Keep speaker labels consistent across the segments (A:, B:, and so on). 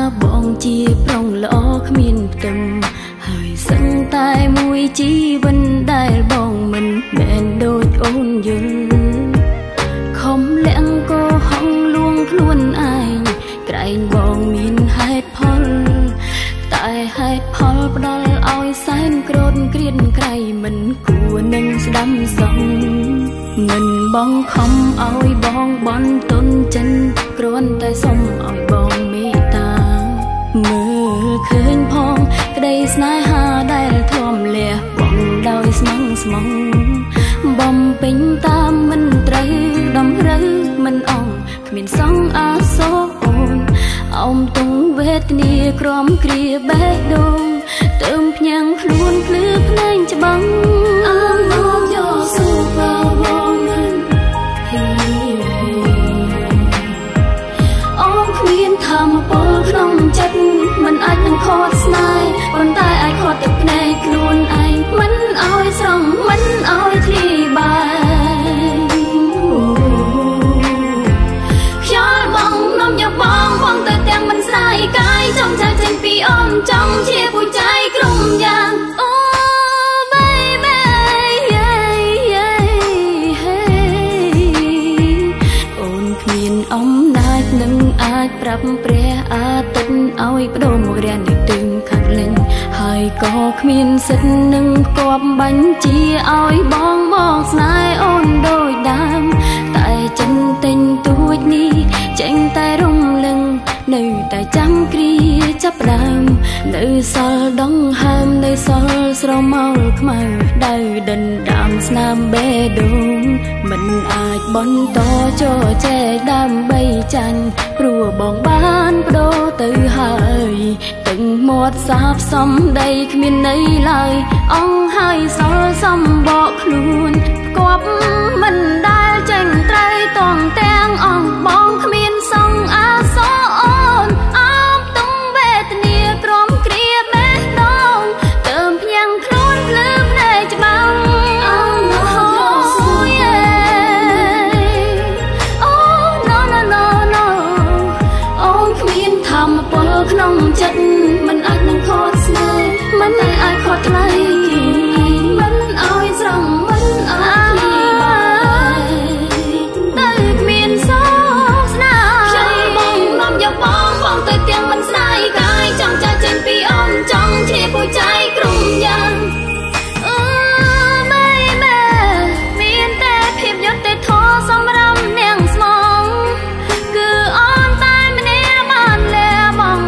A: បងជាប្រុងល្អគ្មានទឹមហើយសឹងតែមួយជីវិតដែលបងមិនមែនដូចអូនយល់ខំលាក់កោហងលួងខ្លួនឯងក្រែងបងមានហេតុផលតែហេតុផលផ្ដល់ឲ្យសែនក្រូនក្រៀនក្រៃមិនគួរនឹងស្ដាំសងមិនបងខំឲ្យបងបន់ទុនចិនគ្រាន់តែសុំឲ្យបងមេត្តាមើលឃើញផងក្តីស្នេហាដែលធ្លាប់លះបង់ដោយស្មងស្មងបំពេញតាមមិនត្រូវតម្រូវមិនអងគ្មានសងអាសូរអូនអោមទងវេទនាក្រំគ្រាបេះដូងទៅភ្ញាំងខ្លួនភ្លឺភ្នែងច្បាំងអើមកយកស៊ូប៉ាវ៉ាមិនអូនគ្មានធម្មពលក្នុងចិត្តមិនអាចនឹងខត់ស្នេហ៍ប៉ុន្តែអាចខត់ទឹកភ្នែកខ្លួនឯងមិនឲ្យស្រង់មិនឲ្យធ្លាយបាយខ្យល់បងនាំយកបងទៅទាំងមិនស្ដាយកាយចង់ចាចេញពីអូនចង់ជាពូជ័យក្រុមយ៉ាងអូ baby អូនគ្មានអំណាចនឹងអាចប្រាប់ព្រះអាទិត្យឲ្យបដូរមករាននៅទឹងខាងលិញហើយក៏គ្មានសិទ្ធនឹងគប់បញ្ជាឲ្យបងមកស្នេហ៍អូនដូចដើមតែចិនទិញទួចនេះចេញតែរំលឹងនៅតែចាំគ្រាចាប់ដើមនៅសល់ដងហើមនៅសល់ស្រមោលខ្មៅដៅដិនដាមស្នាមបេះដូងមិនអាចបន្តចោចែកដើម្បីចាញ់ព្រោះបងបានបដូរទៅហើយទាំងមាត់សាបសំដីគ្មានន័យឡើយអងហើយសល់សំបកខ្លួនផ្គាប់មិនដែលចេញត្រូវតងទាំងអងបងគ្មានសងអាសរអូនអបទងវេទនាក្រំគ្រាបេះដូងទៅភ្ញាំងខ្លួនភ្លឺភ្នែកច្បាំងអូអូនគ្មានធម្មពលក្នុងចិត្តមិនអាចនឹងខត់ស្នេហ៍មិនអាចខត់ថ្លៃមិនឲ្យស្រង់មិនឲ្យបាយទៅគ្មានសោកស្នាខ្ញុំបងនាំយកបងទៅទាំងមិនស្ដាយកាយចង់ចាចេញពីអូនចង់ជាពូជ័យក្រុមយ៉ាងbaby មានតែភាពយុត្តិធម៌សម្រាប់នាងស្មងគឺអូនតែម្នាក់បានលះបង់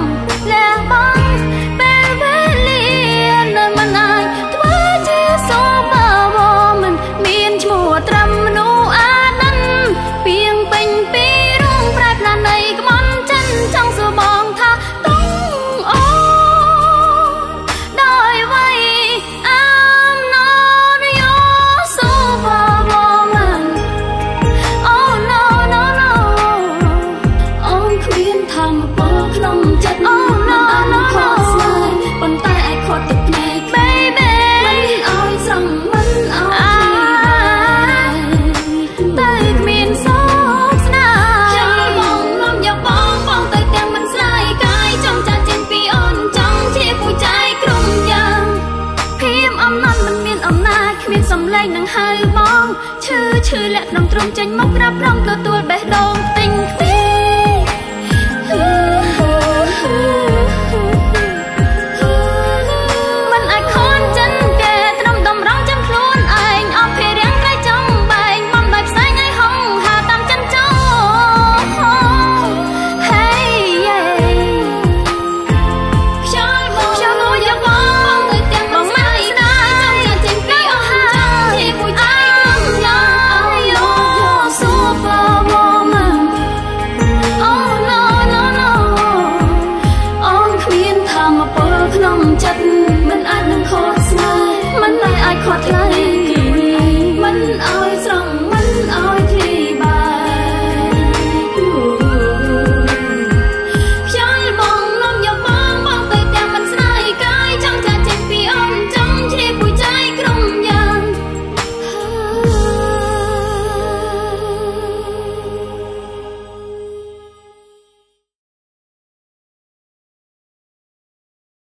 A: ពេលវេលានៅមិនអាចធ្វើជាសូប៉ាវ៉ាមិនមានឈ្មោះត្រឹមមនុស្សអាណិនពីងពេញពីរូងប្រែផ្លានៃក្បន់ចិនចង់សួរបងថាតុងអូដោយវ័យ I'm not your superwoman oh no no no អូនគ្មានធម្មពលក្នុងចិត្ត oh no no ខត់ស្នេហ៍ប៉ុន្តែអាចខត់ទឹកភ្នែក baby មិនឲ្យស្រង់មិនឲ្យតែគ្មានសោកស្នាខ្ញុំបងនាំយកបងទៅទាំងមិនស្ដាយកាយចង់ចាចេញពីអូនចង់ជាពូជ័យក្រុមយ៉ាងភាពអំណត់មិនមានអំណាចគ្មានសំឡេងនឹងហៅបងឈឺលាក់ក្នុងទ្រង់ចេញមកក្រាបរំទទួលបេះដូង